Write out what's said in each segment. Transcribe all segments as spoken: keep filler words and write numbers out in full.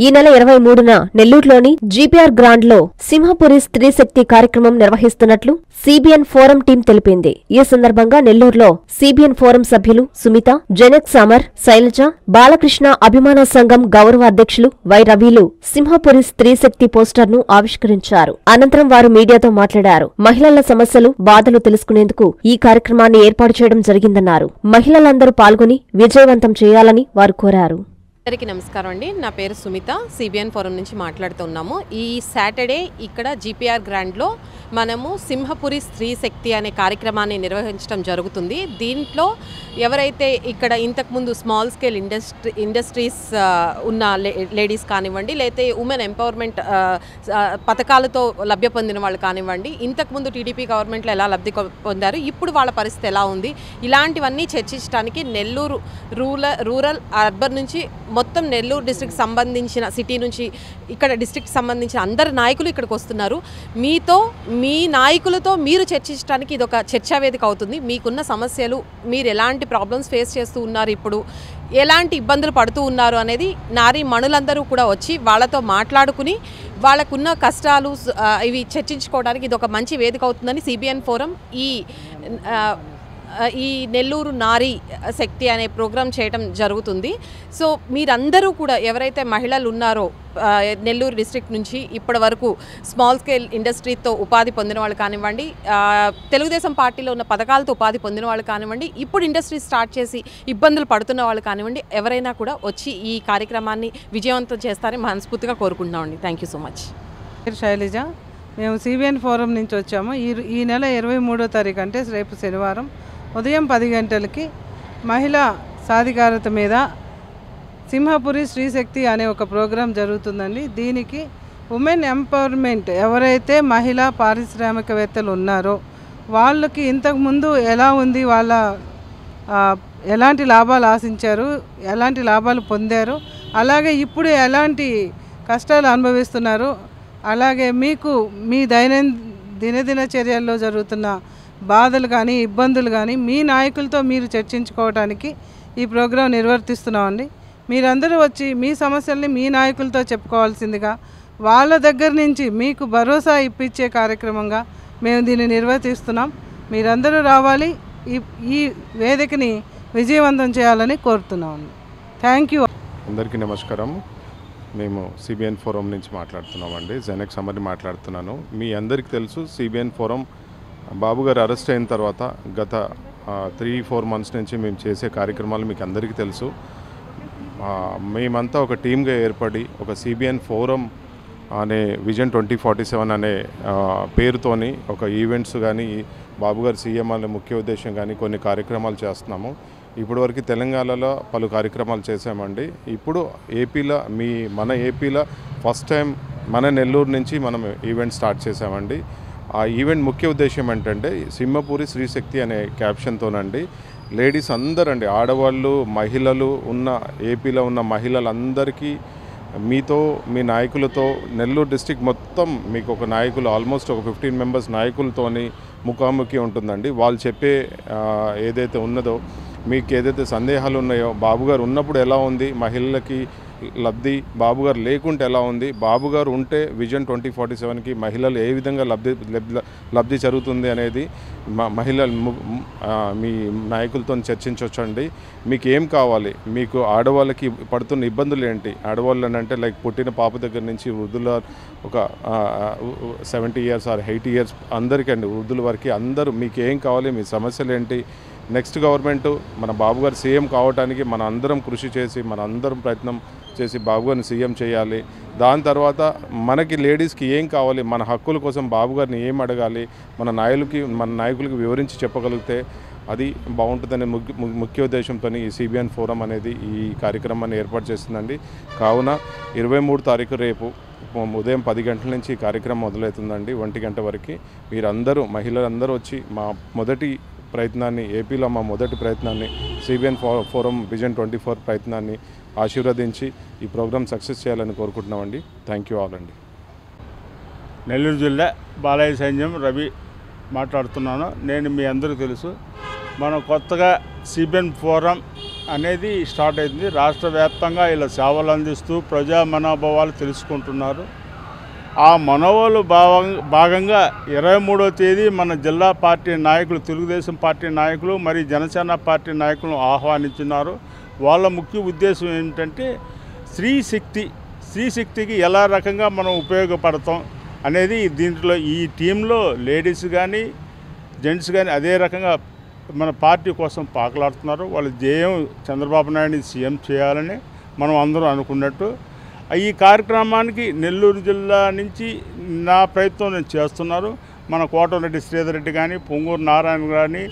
ఈ నెల ఇరవై మూడున నెల్లూరులోని జీపీఆర్ గ్రాండ్ లో సింహపురి స్త్రీ శక్తి కార్యక్రమం నిర్వహిస్తున్నట్లు సిబిఎన్ ఫోరం టీం తెలిపింది. ఈ సందర్భంగా నెల్లూరులో సిబిఎన్ ఫోరం సభ్యులు సుమిత, జెనెక్ సమర్, శైలజ, బాలకృష్ణ అభిమాన సంఘం గౌరవ అధ్యక్షులు వై రవిలు సింహపురి స్త్రీ శక్తి పోస్టర్ ను ఆవిష్కరించారు. అనంతరం వారు మీడియాతో మాట్లాడారు. మహిళల సమస్యలు, బాధలు తెలుసుకునేందుకు ఈ కార్యక్రమాన్ని ఏర్పాటు చేయడం జరిగిందన్నారు. మహిళలందరూ పాల్గొని విజయవంతం చేయాలని వారు కోరారు. అందరికీ నమస్కారం అండి. నా పేరు సుమిత, సిబిఎన్ ఫోరం నుంచి మాట్లాడుతున్నాము. ఈ సాటర్డే ఇక్కడ జీపీఆర్ గ్రాండ్లో మనము సింహపురి స్త్రీ శక్తి అనే కార్యక్రమాన్ని నిర్వహించడం జరుగుతుంది. దీంట్లో ఎవరైతే ఇక్కడ ఇంతకుముందు స్మాల్ స్కేల్ ఇండస్ట్రీ ఇండస్ట్రీస్ ఉన్న లేడీస్ కానివ్వండి, లేకపోతే ఉమెన్ ఎంపవర్మెంట్ పథకాలతో లబ్ధి పొందిన వాళ్ళు కానివ్వండి, ఇంతకుముందు టీడీపీ గవర్నమెంట్లో ఎలా లబ్ధి పొందారు, ఇప్పుడు వాళ్ళ పరిస్థితి ఎలా ఉంది, ఇలాంటివన్నీ చర్చించడానికి నెల్లూరు రూరల్ రూరల్ అర్బన్ నుంచి మొత్తం నెల్లూరు డిస్ట్రిక్ట్ సంబంధించిన సిటీ నుంచి ఇక్కడ డిస్ట్రిక్ట్ సంబంధించిన అందరు నాయకులు ఇక్కడికి వస్తున్నారు. మీతో మీ నాయకులతో మీరు చర్చించడానికి ఇది ఒక చర్చా వేదిక అవుతుంది. మీకున్న సమస్యలు, మీరు ఎలాంటి ప్రాబ్లమ్స్ ఫేస్ చేస్తూ ఉన్నారు, ఇప్పుడు ఎలాంటి ఇబ్బందులు పడుతూ ఉన్నారు అనేది నారీ మణులందరూ కూడా వచ్చి వాళ్ళతో మాట్లాడుకుని వాళ్ళకున్న కష్టాలు ఇవి చర్చించుకోవడానికి ఇది ఒక మంచి వేదిక అవుతుందని సిబిఎన్ ఫోరం ఈ ఈ నెల్లూరు నారీ శక్తి అనే ప్రోగ్రాం చేయడం జరుగుతుంది. సో మీరందరూ కూడా ఎవరైతే మహిళలు ఉన్నారో నెల్లూరు డిస్ట్రిక్ట్ నుంచి ఇప్పటి వరకు స్మాల్ స్కేల్ ఇండస్ట్రీతో ఉపాధి పొందిన వాళ్ళు కానివ్వండి, తెలుగుదేశం పార్టీలో ఉన్న పథకాలతో ఉపాధి పొందిన వాళ్ళు కానివ్వండి, ఇప్పుడు ఇండస్ట్రీ స్టార్ట్ చేసి ఇబ్బందులు పడుతున్న వాళ్ళు కానివ్వండి, ఎవరైనా కూడా వచ్చి ఈ కార్యక్రమాన్ని విజయవంతం చేస్తారని మనస్ఫూర్తిగా కోరుకుంటున్నామండి. Thank you so much. Shailaja, మేము సిబిఎన్ ఫోరం నుంచి వచ్చాము. ఈ ఈ నెల ఇరవై మూడో తారీఖు అంటే రేపు శనివారం ఉదయం పది గంటలకి మహిళా సాధికారత మీద సింహపురి స్త్రీశక్తి అనే ఒక ప్రోగ్రాం జరుగుతుందండి. దీనికి ఉమెన్ ఎంపవర్మెంట్ ఎవరైతే మహిళా పారిశ్రామికవేత్తలు ఉన్నారో వాళ్ళకి ఇంతకుముందు ఎలా ఉంది, వాళ్ళ ఎలాంటి లాభాలు ఆశించారు, ఎలాంటి లాభాలు పొందారు, అలాగే ఇప్పుడు ఎలాంటి కష్టాలు అనుభవిస్తున్నారు, అలాగే మీకు మీ దైనందిన దినదిన చర్యల్లో జరుగుతున్న బాధలు కానీ ఇబ్బందులు కానీ మీ నాయకులతో మీరు చర్చించుకోవడానికి ఈ ప్రోగ్రాం నిర్వర్తిస్తున్నామండి. మీరందరూ వచ్చి మీ సమస్యల్ని మీ నాయకులతో చెప్పుకోవాల్సిందిగా, వాళ్ళ దగ్గర నుంచి మీకు భరోసా ఇప్పించే కార్యక్రమంగా మేము దీన్ని నిర్వర్తిస్తున్నాం. మీరందరూ రావాలి, ఈ ఈ వేదికని విజయవంతం చేయాలని కోరుతున్నాము. Thank you. అందరికీ నమస్కారం. మేము సిబిఎన్ ఫోరం నుంచి మాట్లాడుతున్నామండి. జెనెక్ సమర్ని మాట్లాడుతున్నాను. మీ అందరికీ తెలుసు, సిబిఎన్ ఫోరం బాబు గారు అరెస్ట్ అయిన తర్వాత గత త్రీ ఫోర్ మంత్స్ నుంచి మేము చేసే కార్యక్రమాలు మీకు అందరికీ తెలుసు. మేమంతా ఒక టీమ్గా ఏర్పడి ఒక సిబిఎన్ ఫోరం అనే విజన్ ట్వంటీ ఫార్టీ సెవెన్ అనే పేరుతోని ఒక ఈవెంట్స్ కానీ బాబు గారు సీఎం అనే ముఖ్య ఉద్దేశం కానీ కొన్ని కార్యక్రమాలు చేస్తున్నాము. ఇప్పటివరకు తెలంగాణలో పలు కార్యక్రమాలు చేసామండి. ఇప్పుడు ఏపీలో మీ మన ఏపీలో ఫస్ట్ టైం మన నెల్లూరు నుంచి మనం ఈవెంట్ స్టార్ట్ చేసామండి. ఆ ఈవెంట్ ముఖ్య ఉద్దేశం ఏంటంటే సింహపురి స్త్రీశక్తి అనే క్యాప్షన్తోనండి లేడీస్ అందరండి, ఆడవాళ్ళు, మహిళలు ఉన్న ఏపీలో ఉన్న మహిళలందరికీ మీతో మీ నాయకులతో నెల్లూరు డిస్ట్రిక్ట్ మొత్తం మీకు ఒక నాయకులు ఆల్మోస్ట్ ఒక ఫిఫ్టీన్ మెంబర్స్ నాయకులతోని ముఖాముఖి ఉంటుందండి. వాళ్ళు చెప్పే ఏదైతే ఉన్నదో, మీకు ఏదైతే సందేహాలు ఉన్నాయో, బాబుగారు ఉన్నప్పుడు ఎలా ఉంది, మహిళలకి లబ్ధి, బాబుగారు లేకుంటే ఎలా ఉంది, బాబుగారు ఉంటే విజన్ ట్వంటీ ఫార్టీ సెవెన్కి మహిళలు ఏ విధంగా లబ్ధి లబ్ధి జరుగుతుంది అనేది మహిళలు మీ నాయకులతో చర్చించవచ్చండి. మీకు ఏం కావాలి, మీకు ఆడవాళ్ళకి పడుతున్న ఇబ్బందులు ఏంటి, ఆడవాళ్ళు అంటే లైక్ పుట్టిన పాప దగ్గర నుంచి వృద్ధుల ఒక seventy years or eighty years అందరికండి, వృద్ధుల వరకు అందరూ మీకు ఏం కావాలి, మీ సమస్యలు ఏంటి, నెక్స్ట్ గవర్నమెంట్ మన బాబుగారు సీఎం కావడానికి మన అందరం కృషి చేసి మన అందరం ప్రయత్నం చేసి బాబుగారిని సీఎం చేయాలి. దాని తర్వాత మనకి లేడీస్కి ఏం కావాలి, మన హక్కుల కోసం బాబుగారిని ఏం అడగాలి, మన నాయకులకి మన నాయకులకి వివరించి చెప్పగలిగితే అది బాగుంటుందనే ముఖ్య ముఖ్య ఉద్దేశంతో ఈ సిబిఎన్ ఫోరం అనేది ఈ కార్యక్రమాన్ని ఏర్పాటు చేస్తుందండి. కావున ఇరవై మూడు తారీఖు రేపు ఉదయం పది గంటల నుంచి ఈ కార్యక్రమం మొదలవుతుందండి. ఒంటి గంట వరకు మీరందరూ మహిళలందరూ వచ్చి మా మొదటి ప్రయత్నాన్ని, ఏపీలో మా మొదటి ప్రయత్నాన్ని, CBN forum vision twenty four ప్రయత్నాన్ని ఆశీర్వదించి ఈ ప్రోగ్రామ్ సక్సెస్ చేయాలని కోరుకుంటున్నామండి. థ్యాంక్ యూ ఆల్ అండి. నెల్లూరు జిల్లా బాలయ్య సైన్యం రవి మాట్లాడుతున్నాను. నేను మీ అందరికీ తెలుసు, మనం కొత్తగా సిబిఎన్ ఫోరం అనేది స్టార్ట్ అయింది. రాష్ట్ర వ్యాప్తంగా ఇలా సేవలు అందిస్తూ ప్రజా మనోభావాలు తెలుసుకుంటున్నారు. ఆ మనోభావాలు భాగంగా ఇరవై మూడవ తేదీ మన జిల్లా పార్టీ నాయకులు, తెలుగుదేశం పార్టీ నాయకులు మరియు జనసేన పార్టీ నాయకులను ఆహ్వానించున్నారు. వాళ్ళ ముఖ్య ఉద్దేశం ఏంటంటే స్త్రీ శక్తి స్త్రీ శక్తికి ఎలా రకంగా మనం ఉపయోగపడతాం అనేది దీంట్లో ఈ టీంలో లేడీస్ కానీ జెంట్స్ కానీ అదే రకంగా మన పార్టీ కోసం పాకులాడుతున్నారు. వాళ్ళ ధ్యేయం చంద్రబాబు నాయుడిని సీఎం చేయాలని మనం అందరూ అనుకున్నట్టు. ఈ కార్యక్రమానికి నెల్లూరు జిల్లా నుంచి నా ప్రయత్నం నేను చేస్తున్నారు. మన కోటరెడ్డి శ్రీధర్ రెడ్డి కానీ, పొంగూరు నారాయణ కానీ,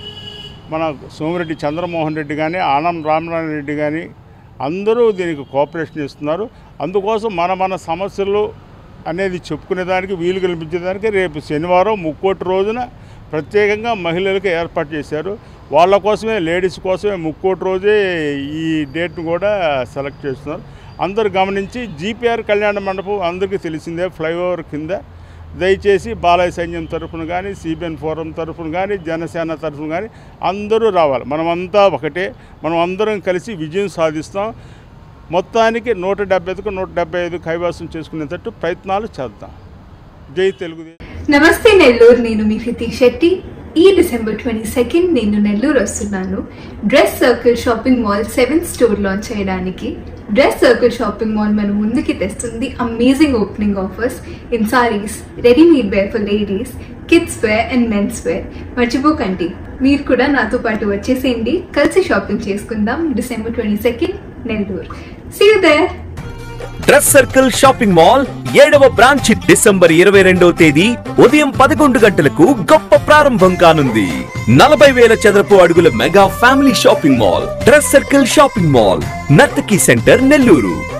మన సోమిరెడ్డి చంద్రమోహన్ రెడ్డి కానీ, ఆనం రామనారాయణ రెడ్డి కానీ అందరూ దీనికి కోఆపరేషన్ ఇస్తున్నారు. అందుకోసం మన మన సమస్యలు అనేది చెప్పుకునేదానికి వీలు కల్పించేదానికి రేపు శనివారం ముక్కోటి రోజున ప్రత్యేకంగా మహిళలకు ఏర్పాటు చేశారు. వాళ్ళ కోసమే, లేడీస్ కోసమే ముక్కోటి రోజే ఈ డేట్ను కూడా సెలెక్ట్ చేస్తున్నారు. అందరూ గమనించి జీపీఆర్ కళ్యాణ మండపం అందరికీ తెలిసిందే, ఫ్లైఓవర్ కింద. దయచేసి బాలయ్య సైన్యం తరఫున కానీ, సిబిఎన్ ఫోరం తరఫున కానీ, జనసేన తరఫున కానీ అందరూ రావాలి. మనమంతా ఒకటే, మనం అందరం కలిసి విజయం సాధిస్తాం. మొత్తానికి నూట డెబ్బైకు నూట డెబ్బై ఐదు కైవాసం చేసుకునేటట్టు ప్రయత్నాలు చేద్దాం. జై తెలుగుదేశం. నమస్తే నెల్లూరు, నేను మీ హితీష్ శెట్టి. ఈ డిసెంబర్ ట్వంటీ సెకండ్ నేను నెల్లూరు వస్తున్నాను. Dress circle shopping mall seventh store launch చేయడానికి. డ్రెస్ సర్కిల్ షాపింగ్ మాల్ మన ముందుకి తెస్తుంది amazing opening offers in saris, readymade wear for ladies, kids wear and men's wear. మర్చిపోకండి, మీరు కూడా నాతో పాటు వచ్చేసేయండి. కలిసి షాపింగ్ చేసుకుందాం. December twenty second Nellore. See you there. Dress circle shopping mall ఏడవ బ్రాంచ్ డిసెంబర్ ఇరవై రెండవ తేదీ ఉదయం పదకొండు గంటలకు గొప్ప ప్రారంభం కానుంది. నలభై వేల చదరపు అడుగుల mega family shopping mall dress circle shopping mall, Nartaki centre, Nellore.